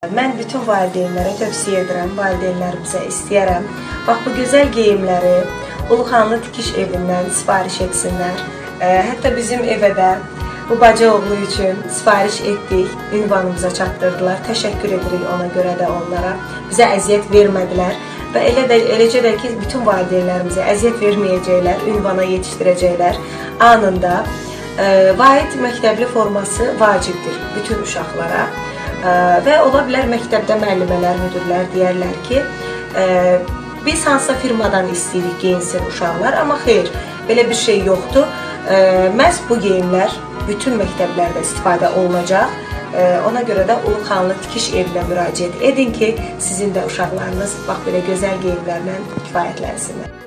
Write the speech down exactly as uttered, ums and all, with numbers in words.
Mən bütün valideynlərə tövsiyə edirəm, valideynlərimizə istəyərəm. Bax, bu gözəl geyimləri Uluxanlı Tikiş evindən sifariş etsinlər. Hətta bizim evə də bu bacı oğlu üçün sifariş etdik, ünvanımıza çatdırdılar. Təşəkkür edirik ona görə də onlara. Bizə əziyyət vermədilər və elə də, eləcə də ki, bütün valideynlərimizə əziyyət verməyəcəklər, ünvana yetişdirəcəklər anında. Vahid məktəbli forması vacibdir bütün uşaqlara. Və ola bilər məktəbdə müəllimələr, müdürlər deyərlər ki, biz hansısa firmadan istəyirik geyinsin uşaqlar, amma xeyr, belə bir şey yoxdur. Məhz bu geyimlər bütün məktəblərdə istifadə olunacaq. Ona görə də Uluxanlı Tikiş evinə müraciət edin ki, sizin də uşaqlarınız bax belə gözəl geyimlərlə kifayətlənsinlər.